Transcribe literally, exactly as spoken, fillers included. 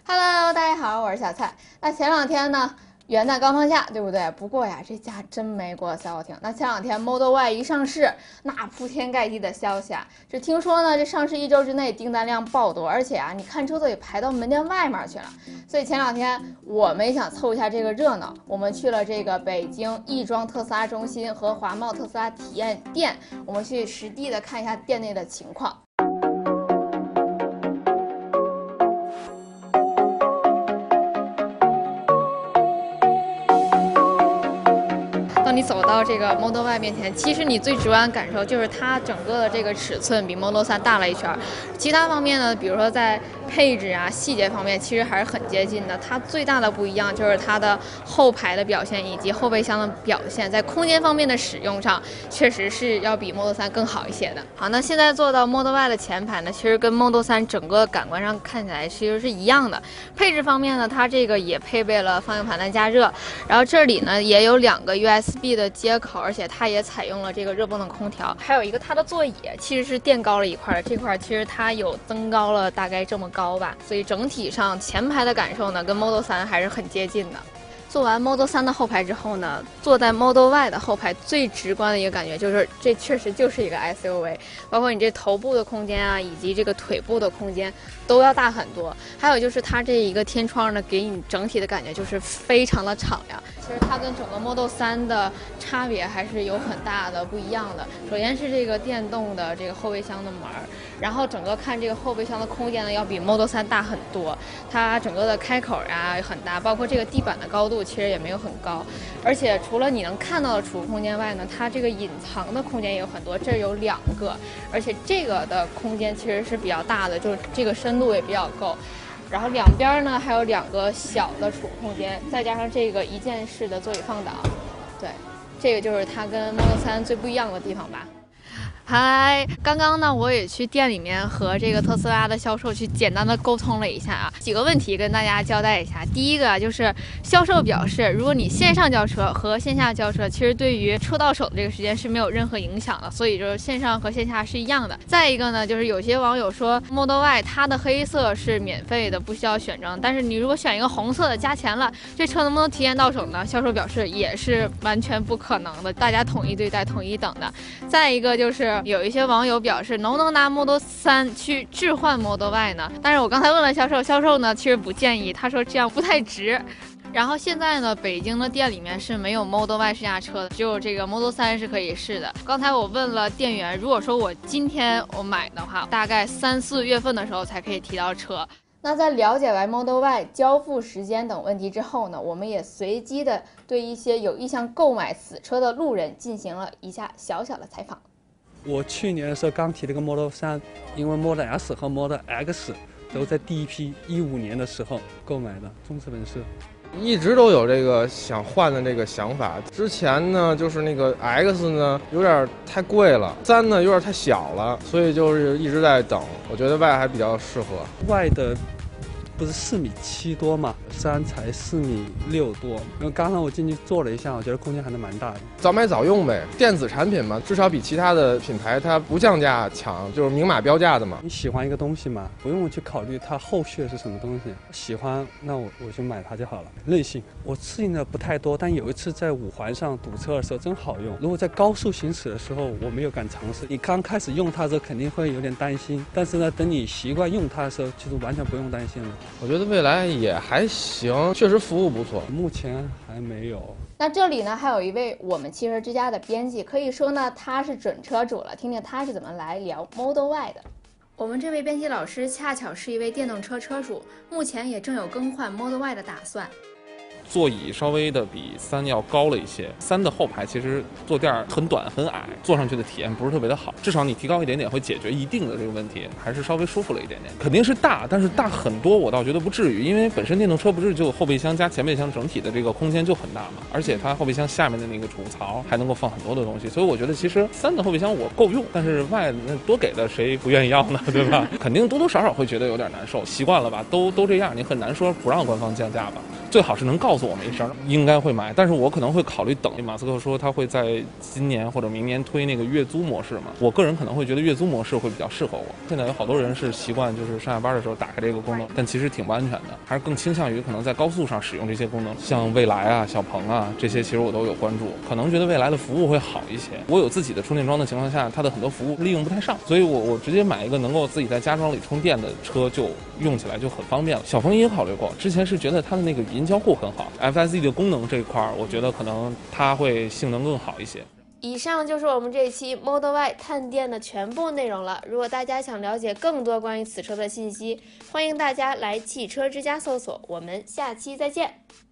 Hello， 大家好，我是小蔡。那前两天呢，元旦刚放假，对不对？不过呀，这假真没过消消停。那前两天 Model Y 一上市，那铺天盖地的消息啊，这听说呢，这上市一周之内订单量爆多，而且啊，你看车都得排到门店外面去了。所以前两天我们也想凑一下这个热闹，我们去了这个北京亦庄特斯拉中心和华贸特斯拉体验店，我们去实地的看一下店内的情况。当你走到这个 Model Y 面前，其实你最直观的感受就是它整个的这个尺寸比 Model 三大了一圈。其他方面呢，比如说在配置啊、细节方面，其实还是很接近的。它最大的不一样就是它的后排的表现以及后备箱的表现，在空间方面的使用上，确实是要比 Model 三更好一些的。好，那现在坐到 Model Y 的前排呢，其实跟 Model 三整个感官上看起来其实是一样的。配置方面呢，它这个也配备了方向盘的加热，然后这里呢也有两个 U S B 的接口，而且它也采用了这个热泵的空调，还有一个它的座椅其实是垫高了一块的，这块其实它有增高了大概这么高吧，所以整体上前排的感受呢跟 Model 三还是很接近的。坐完 Model 三的后排之后呢，坐在 Model Y 的后排最直观的一个感觉就是这确实就是一个 S U V， 包括你这头部的空间啊，以及这个腿部的空间都要大很多。还有就是它这一个天窗呢，给你整体的感觉就是非常的敞亮。其实它跟整个 Model 三的差别还是有很大的不一样的。首先是这个电动的这个后备箱的门，然后整个看这个后备箱的空间呢要比 Model 三大很多，它整个的开口啊很大，包括这个地板的高度其实也没有很高，而且除了你能看到的储物空间外呢，它这个隐藏的空间也有很多，这有两个，而且这个的空间其实是比较大的，就是这个深度也比较够。然后两边呢还有两个小的储物空间，再加上这个一键式的座椅放倒，对，这个就是它跟 Model 三最不一样的地方吧。嗨，刚刚呢，我也去店里面和这个特斯拉的销售去简单的沟通了一下啊，几个问题跟大家交代一下。第一个就是销售表示，如果你线上交车和线下交车，其实对于车到手的这个时间是没有任何影响的，所以就是线上和线下是一样的。再一个呢，就是有些网友说 Model Y 它的黑色是免费的，不需要选装，但是你如果选一个红色的加钱了，这车能不能体验到手呢？销售表示也是完全不可能的，大家统一对待，统一等的。再一个就是有一些网友表示，能不能拿 Model 三去置换 Model Y 呢？但是我刚才问了销售，销售呢其实不建议，他说这样不太值。然后现在呢，北京的店里面是没有 Model Y 试驾车的，只有这个 Model 三是可以试的。刚才我问了店员，如果说我今天我买的话，大概三四月份的时候才可以提到车。那在了解完 Model Y 交付时间等问题之后呢，我们也随机的对一些有意向购买此车的路人进行了一下小小的采访。 我去年的时候刚提了个 Model 三，因为 Model S 和 Model X 都在第一批一五年的时候购买的，忠实粉丝。 一直都有这个想换的这个想法。之前呢，就是那个 X 呢有点太贵了，三呢有点太小了，所以就是一直在等。我觉得 Y 还比较适合。 Y 的不是四米七多嘛，三才四米六多。因为刚刚我进去坐了一下，我觉得空间还是蛮大的。 早买早用呗，电子产品嘛，至少比其他的品牌它不降价强，就是明码标价的嘛。 你喜欢一个东西嘛，不用去考虑它后续是什么东西，喜欢那我我就买它就好了。韧性我适应的不太多，但有一次在五环上堵车的时候真好用。如果在高速行驶的时候，我没有敢尝试。你刚开始用它的时候肯定会有点担心，但是呢，等你习惯用它的时候，其实完全不用担心了。 我觉得未来也还行，确实服务不错， 目前还没有。 那这里呢，还有一位我们汽车之家的编辑，可以说呢他是准车主了，听听他是怎么来聊 Model Y 的。我们这位编辑老师恰巧是一位电动车车主，目前也正有更换 Model Y 的打算。 座椅稍微的比三要高了一些，三的后排其实坐垫很短很矮，坐上去的体验不是特别的好。至少你提高一点点会解决一定的这个问题，还是稍微舒服了一点点。肯定是大，但是大很多我倒觉得不至于，因为本身电动车不是就后备箱加前备箱整体的这个空间就很大嘛，而且它后备箱下面的那个储物槽还能够放很多的东西，所以我觉得其实三的后备箱我够用，但是 Y 那多给的谁不愿意要呢，对吧？肯定多多少少会觉得有点难受，习惯了吧，都都这样，你很难说不让官方降价吧。 最好是能告诉我们一声，应该会买。但是我可能会考虑等。马斯克说他会在今年或者明年推那个月租模式嘛，我个人可能会觉得月租模式会比较适合我。现在有好多人是习惯就是上下班的时候打开这个功能，但其实挺不安全的，还是更倾向于可能在高速上使用这些功能。像蔚来啊、小鹏啊这些，其实我都有关注，可能觉得蔚来的服务会好一些。我有自己的充电桩的情况下，它的很多服务利用不太上，所以我我直接买一个能够自己在家装里充电的车，就用起来就很方便了。小鹏也考虑过，之前是觉得它的那个语音交互很好 ，F S E 的功能这一块，我觉得可能它会性能更好一些。 以上就是我们这一期 Model Y 探店的全部内容了。如果大家想了解更多关于此车的信息，欢迎大家来汽车之家搜索。我们下期再见。